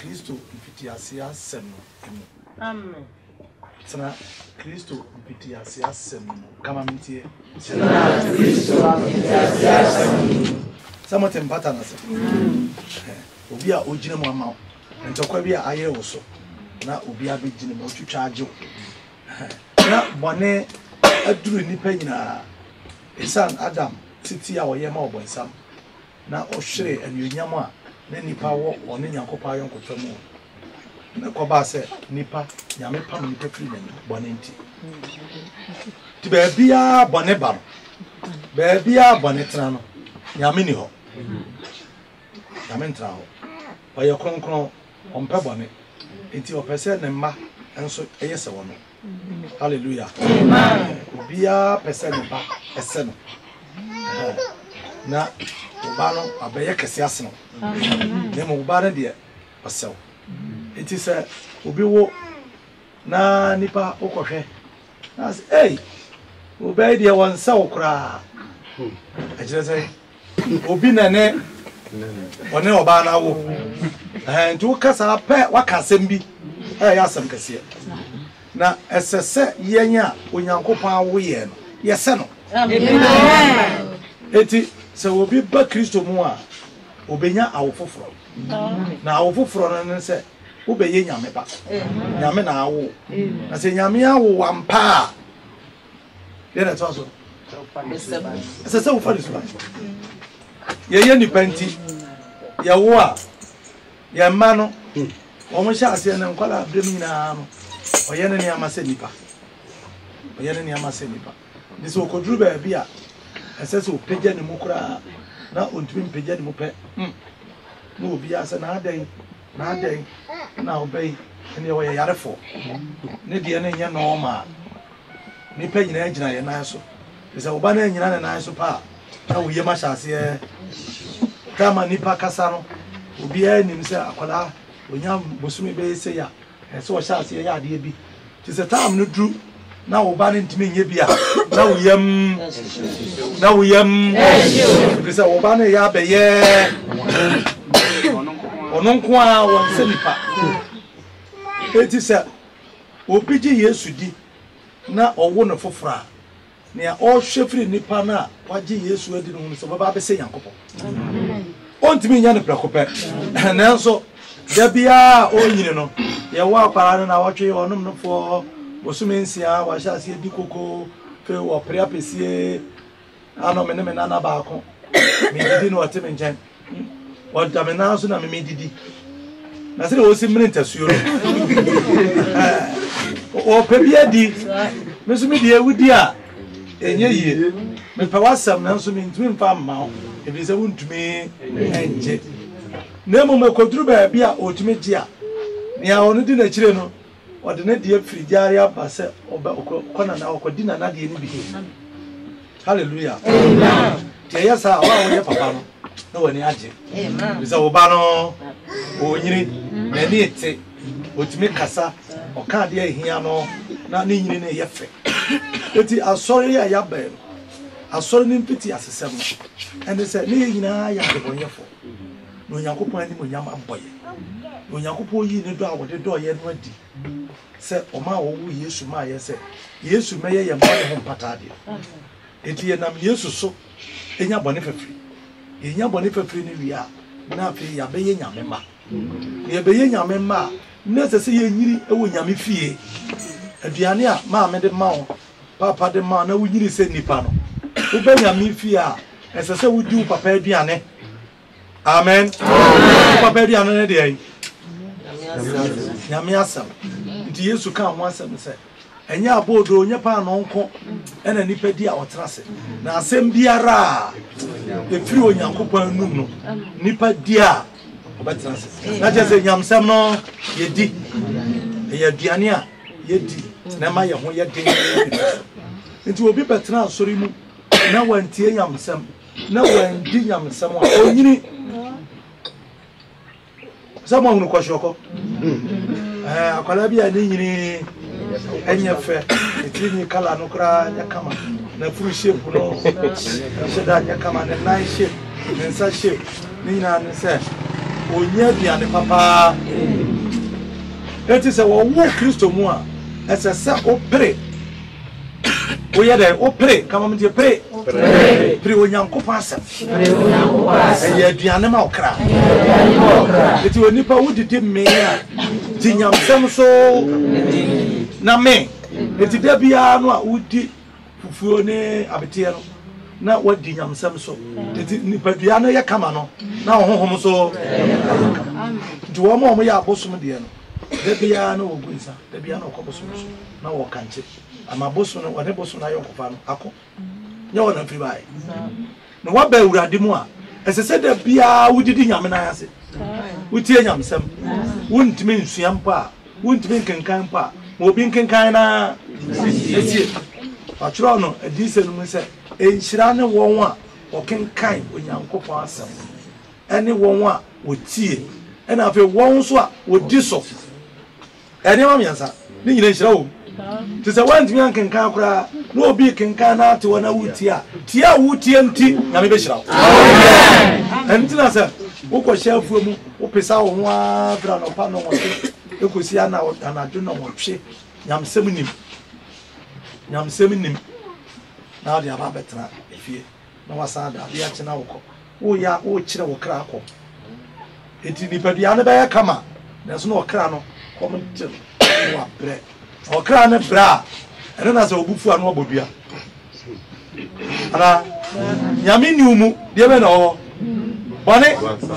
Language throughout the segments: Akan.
Kristo mfitiasia sem emu. Amen. Tena Kristo mfitiasia sem kama mtie. Tena Kristo mfitiasia sem. Samo tempata na se. Obi a ogine mu ama. Ntokwa bi a aye wo so. Na obi a begine mu twitwa agye. Na bone aduru nipa nyina. Esan Adam titi a oye ma obonsam. Na ohwere anuonyam a na nipa wo one Nyankopɔn ayonkofa mu. Na koba se nipa nyame pam nipa firi na bone nti. Ti ba bia bone ba no. Ba bia bone tena no. Nyame ni ho. Nyame ntra ho. Oye kronkron ompe bone. Enti opese ne mma enso eyese wono. Hallelujah. Amen. Bia pese ne ba ese no. Na uba no abeye kese ase no. Ne mo uba na de osew. Enti se obi wo na nipa okohwe. Na say hey obi de won sa okra. Ajire say obi na ne one oba na wo. Nti wo kasa pe wakasem bi ya asem kese. Na esese yenya Onyankopɔn awo ye no. Yese no. Amen. Eti se obi ba Kristo mu a obenya awofoforo. Na awofoforo no se obeye nyame ba. Nyame na awo. Na se nyame awo wampa. Ye na to so. Se wo fa diso. Ye nipa nti. Ye wo a ye ma no. Omo sha ase na nkwala abrem nyina no. Oye ne amase nipa. Oye ne amase nipa. This will contribute a beer. I says, "Oh, Peggy and Mukra, now on twin Peggy and Mupe. No, be as another day, now obey, and you are a for. Nidian and Yanoma. Nipe in engine and Naso. Is a Obana and Yan and Naso Pa. Now we must say, Tama Nipa Casano, will be in himself, Aquala, when young Busumi Bay say, and so shall say, yeah, dear be. 'Tis a time no drew. Now Obana to me yebia. Now we Bisa Obana yabe ye. Ononkwa won senipa. Eti se obiji Yesu di na owo no fofora. Ne a o hwefiri nipa na waji Yesu adi no so baba be se Yankopɔ. Ontimi nya ne prekope. Nanso da bia o nyine no ye wa kwara na wotwe onom no fo Osumensia wa sha se di koko fe wo pre apesie ano me na ba ko me didi no ote me nchen wo da me na so na me didi na se o si mene ntasuo o pe bia di me so me di ewudi a enye yie me pa wasam na so me ntumi mfa ma o e bi se wuntumi enje na mo me koduru ba bia otumi ji a ne a onu di na kire no Ordinary dear Frijaria Basse or Conana or Codina Nadia Nibi. Hallelujah. Yes, I want Papa. No one yaji. Is a Obano or Yini, Nenite, Utimi Casa, or Cardia Hiano, not needing a yefe. It is sorry I yabe. I saw him pity as a seven. And they said, Nina, I have a for. No Yakupo and Yama boy. No Yakupo, you know what the door yet went. Se oma wo Yesu ma ye se Yesu meye ye mbone ho patade enti ye nam Yesu so enya bone fafiri enya bone fafiri ni wi a na afi ya beye nyame ma ye beye nyame ma na se ye nyiri ewo nyame fie aduane a ma me de ma wo papa de ma na wo nyiri se nipa no wo be nyame fie a ese se wo di papa aduane amen papa aduane ne de ai nyame asam Yesu kan ho asem se enya abodo onye pa no nko ena nipa di a otrase na asem biara e firi Onyankopɔn anum no nipa di a obetrase na je se nyamsem no ye di ye aduane a ye di na ma ye ho ye den nti obi betra asori mu na wantie nyamsem na wandi nyamsem a onyini sama hunu kwashoko akwala bia ni nyini enye fe etini kala no kra nya kama na furu shape no sheda nya kama na nice shape nsa shape ni na ne se onya bia ne papa enti se wo Kristo mu a ese se opere oya dey opere kama me dey pray pray onyankopon asem e aduane ma okra enti onipa wudidi me a tinyamsem so na me enti da bia no a wudi fufuo ne abete no na wadi nyamsem so enti nipa dua no ye kama no na honhom so duwo mo ya abosom de no da bia no ogunsa da bia no okobosom so na wo kanche ama bosom no wode bosom na yokofa no ako nya wona firi bai no wa ba urade mu a esese da bia wudidi nyame na ase wutie nyamsem wuntimi nsuam pa wuntimi nkenkan pa mo bi nkenkan na etie atro no adise no mu se enhyira ne won a okenkan onyankopon asem ene won a wotie ena afi won so a wodi so ene ma miansa ni nyina nhyira wo ti se wantimi nkenkan kura no obi kenkan na ate wona wutie a tie a wutie nti nyame be hyira wo enti na se wokɔ hyafuo mu wopesa wo ho afra no pa no wote ekosi ana anadwo no wotwe nyamsem nim na de aba betra efie na wasa da bia kye na wokɔ wo ya wo kyerɛ wo kra akɔ enti ni padua ne bɛyɛ kama na so no kra no kɔm ntim wa bre o kra ne bra ɛne na sɛ obufu ano obodua ana nyame ni umu de be na ho bone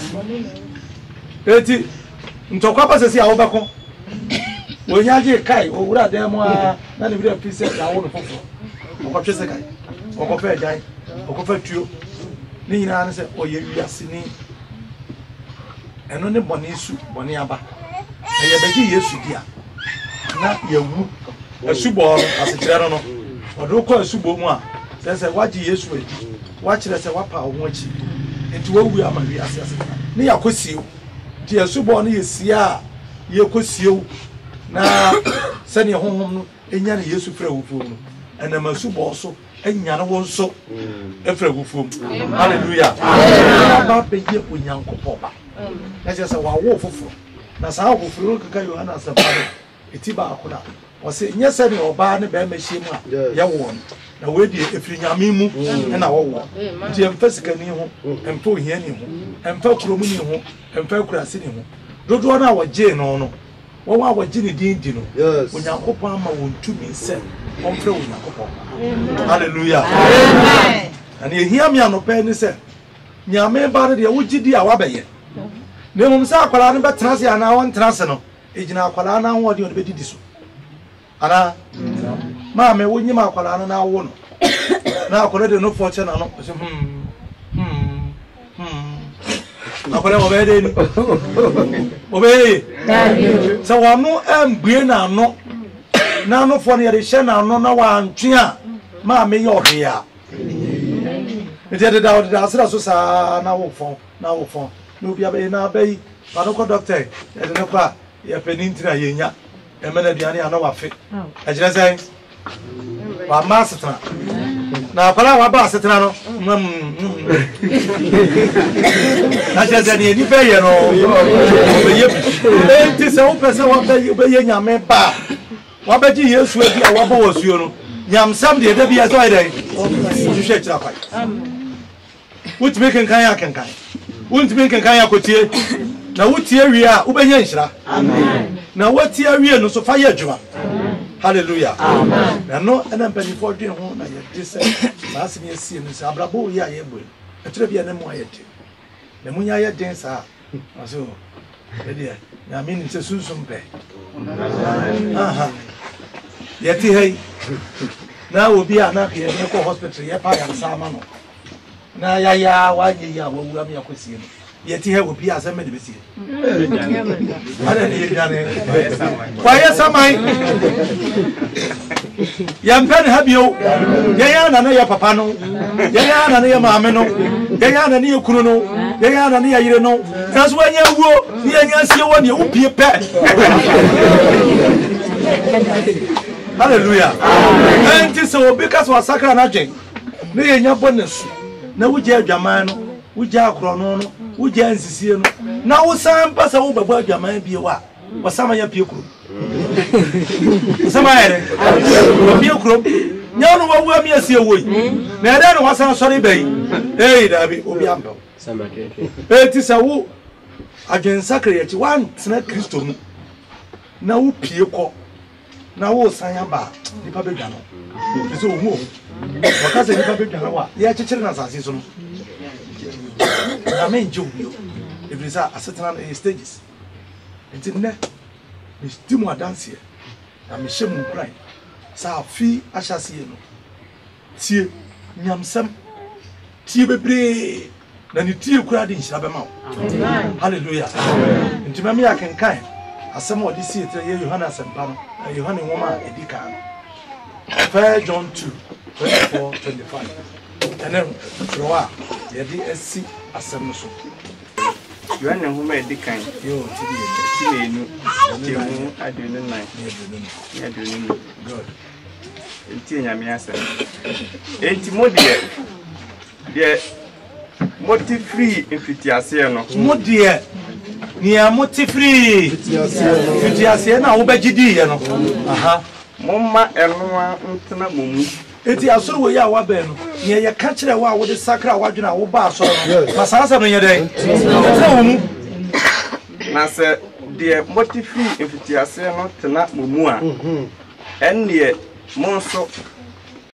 eti ntokwa pasesi a wo bɛko onyaje kai owura dem a na ne bi afise ya wo no fofo okɔtwe se kai okɔfa ajan okɔfa tuo ni nyina ne sɛ oyɛ wiase ni ɛno ne bone su bone aba ɛyɛ bɛgye Yesu dia na yawu asubo asekyerɛ no ɔdo kɔ asubo mu a sɛ wagye Yesu adi wakyerɛ sɛ wapa wo ho akyi enti wawu ama wiase ase ne yakɔsiew ti asubo no yesia yekɔsiew na sɛ ne honhom no enya ne Yesu frɛ wufuo no ɛna masubo so enya no won so efrɛ wufuo hallelujah ba bɛyɛ onyankopɔn ba na sɛ wawo foforo na saa foforo kaka Yohana asɛmpa eti ba akona ɔse nyɛ sɛ ne ɔba ne bɛma hyɛ mu a yɛwo na wedi efiri nyame mu na wɔwo nti ɛmfa sikani ho ɛmfa ohiani ho ɛmfa kuromuni ho ɛmfa kurase ni ho dodo na wɔgye no wɔn a wɔgye ne din di no onyankopɔn ama wɔn tumi sɛ ɔmfrɛ onyankopɔn hallelujah amen ana ehia me anɔpɛ ne sɛ nyame ba no de wogye di a wabɛyɛ na mmom sɛ akwara no bɛtena se ana wɔn tena se no egyina akwara na ho ɔde ɔde bɛdidi so ana maame wonyim akwara no na wo no na akwara de no fɔkye na no so akwara mo bɛde ni obey sɛ wɔno ambue na no na no fɔ no yɛde hyɛ na no na wantwe a maame yɛ ɔhea nti de da asra so saa na wo fɔn no bia bɛ na bɛyi ba no kɔ doctor yɛde ne kɔ a yɛpɛ ni ntina yɛnya emena aduane ana wafe agyina sɛ wa ma setena na akwara wa ba setena no agyina sɛ ne nipa yɛ no bɛyɛ enti sɛ wopɛ sɛ wabɛyɛ nyame ba wabɛgye Yesu adi a wabɔ wɔ suo no nyamsam de da bia sɛ ɔyɛ dɛn hwehwɛ kyerɛ kwae wotumi kenkan ya kenkan wontumi kenkan ya kotie na wotie wie a wobɛnya nhyira amen na wotie wie no so fa yɛ adwuma hallelujah amen na no ɛna mpanifo dwen ho na yɛde sɛ saa se ne asie no sɛ abrabɔ yi a yɛbɔ ɛtwerɛ bia na mu ayɛ den na mu nya yɛ den saa aso ɛdeɛ nyame nim sɛ sunsum pɛ aha yɛte hei na obi a na yɛ kɔ hospital yɛ pa yɛ saa ma no na ya wanye ya wawu am yakosie no yeti he obi asem me de besie ana ne yedane kwaye samai ya mpene ha bio ya na ya papa no ya na ya maame no ya na ya kunu no ya na ya yire no naso wanya wuo ni anya sie wo ne upie pe hallelujah amen enti so obi ka so asakra na dwen ne yenya bonus na wugye adwaman no wugye akrono no wugye ansisie no na wosan pasa wo baba adwaman bie wa wasama ya pie kuro Somebody, you crop. No, what we are me see away. Now, that was a sorry bay. Hey, David, Obiambo. It is a woo against sacred one, Snap Christum. Now, Pico. Now, Sayamba, the Pabigano. It's all move. Because the Pabigano, the children as a season. I mean, Joe, if it's a certain stages. It's in there. Miss Timo dance here. I'm a shame cry. Sa fee, I shall see you. See, Yamsam, tea baby. Then you tea crowd in Shabamau. Hallelujah. And to me, I can kind. As someone this year, Johanna Sampano, and Johanna woman, Edikan. 1 John 2, 24, 25. And then, Roa, the DSC Assembly. You are no who made the kind. You I do not mind. I do not good. Tiamiasa. 80 more dear. Dear, motive free if it is here. No, dear. Near motive free. If you are saying, I will bet you, dear. Aha. Mamma and Mama Mumu. It is also where you are, Ben. Near your country, I would the sacra watching our bar. So, Masasa, in your day. Nasa, dear, motive free if it is not to not Mumua. And dear, Monso.